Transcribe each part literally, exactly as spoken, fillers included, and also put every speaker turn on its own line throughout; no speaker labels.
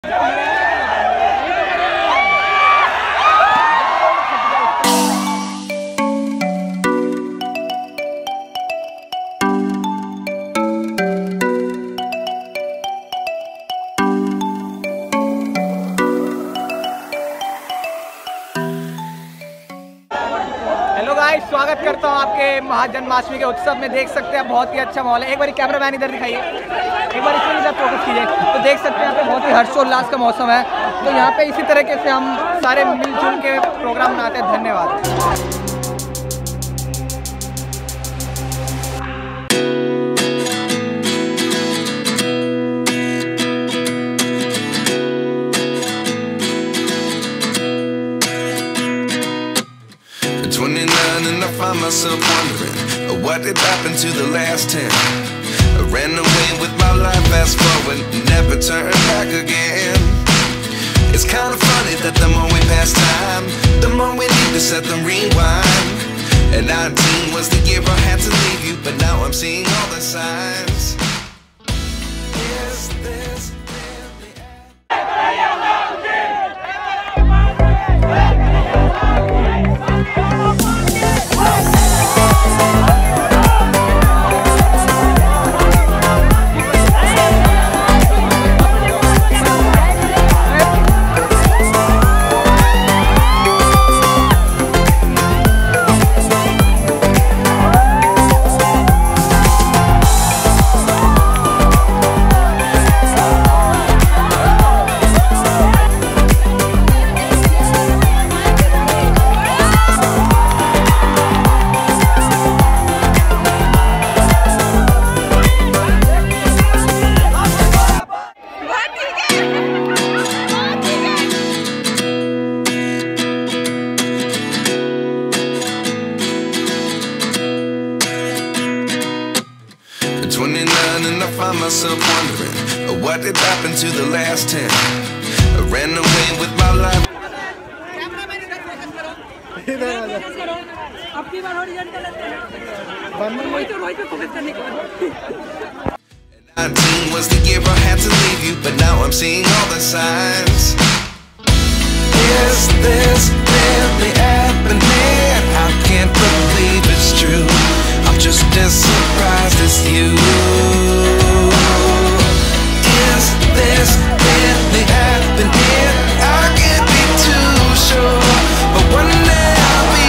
स्वागत करता हूँ आपके महाजन्माष्टमी के उत्सव में। देख सकते हैं बहुत ही अच्छा माहौल है। एक बार कैमरा मैन इधर दिखाइए, एक बार इसमें इधर फोकस कीजिए। तो देख सकते हैं यहाँ पे बहुत ही हर्षोल्लास का मौसम है। तो यहाँ पे इसी तरीके से हम सारे मिलजुल के प्रोग्राम मनाते हैं। धन्यवाद।
twenty-nine and I find myself wondering what did happen to the last ten. I ran away with my life, fast forward, never turn back again. It's kind of funny that the more we pass time, the more we need to set them rewind. And nineteen was the year I had to leave you, but now I'm seeing all the signs. Is this twenty-nine and I find myself wondering what did happen to the last ten. I ran away with my life. nineteen was the year I had to leave you, but now I'm seeing all the signs. Is this really happening? I can't believe it's true. I'm just as surprised as you. Is this really happening? I can't be too sure, but one day I'll be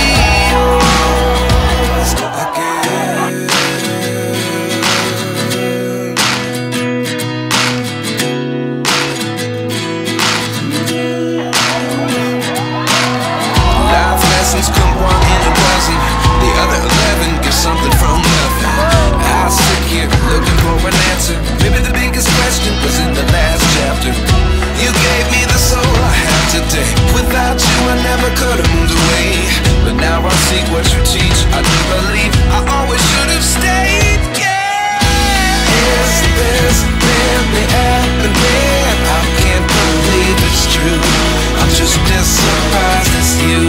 yours again. Life lessons come one in a dozen. The other eleven give something from nothing. I sit here looking for an answer. Maybe the biggest question was in the last chapter. You gave me the soul I have today. Without you I never could have moved away. But now I see what you teach. I do believe I always should have stayed. Yeah. Is this really happening? I can't believe it's true. I'm just as surprised as you.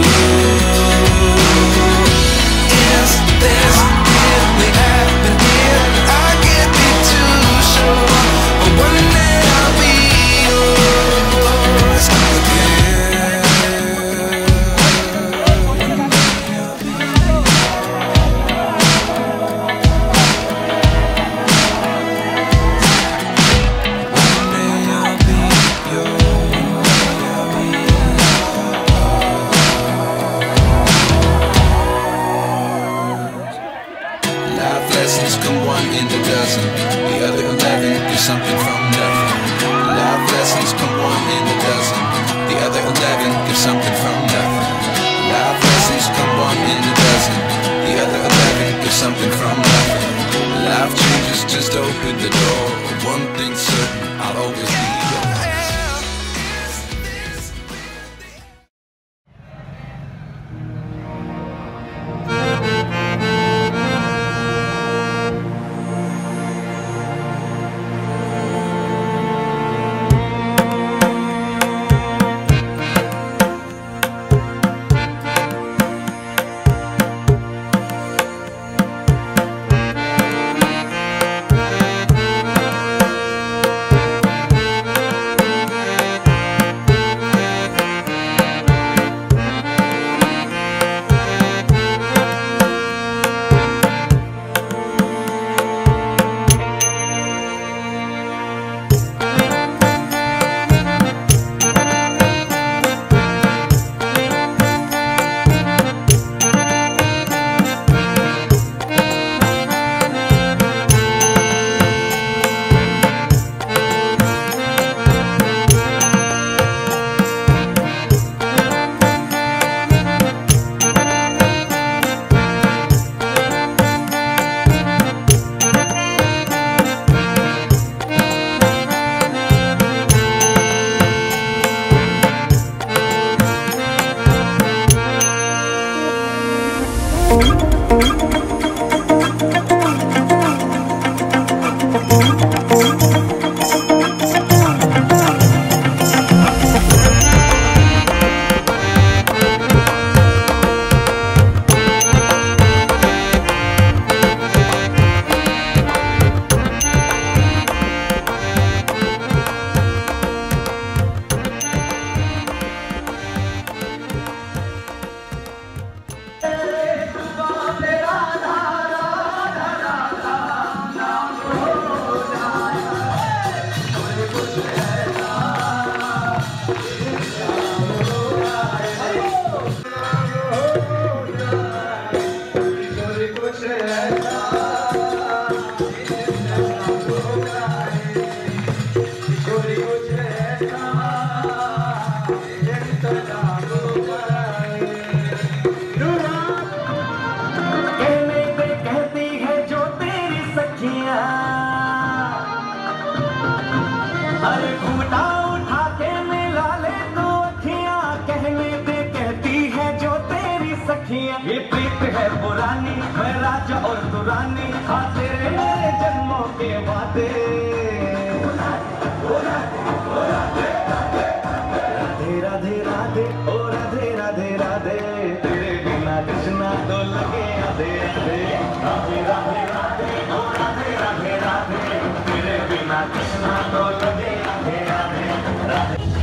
Is this really happening? I can't be too sure, but one day I'll be yours again. One day I'll be yours. Life lessons come one in a dozen. The other eleven give something from nothing. Life lessons come one in a dozen. The other eleven give something from nothing. Life lessons come one in a dozen. The other eleven give something from nothing. Life changes just open the door. One thing's certain, I'll always be yours.
है पुरानी, मैं राजा और तू रानी, हाँ तेरे मेरे जन्मों के वादे। राधे राधे राधे ओ राधे राधे राधे, तेरे बिना कृष्णा तो लगे आधे आधे। राधे राधे राधे ओ राधे राधे राधे, तेरे बिना कृष्णा तो लगे आधे आधे।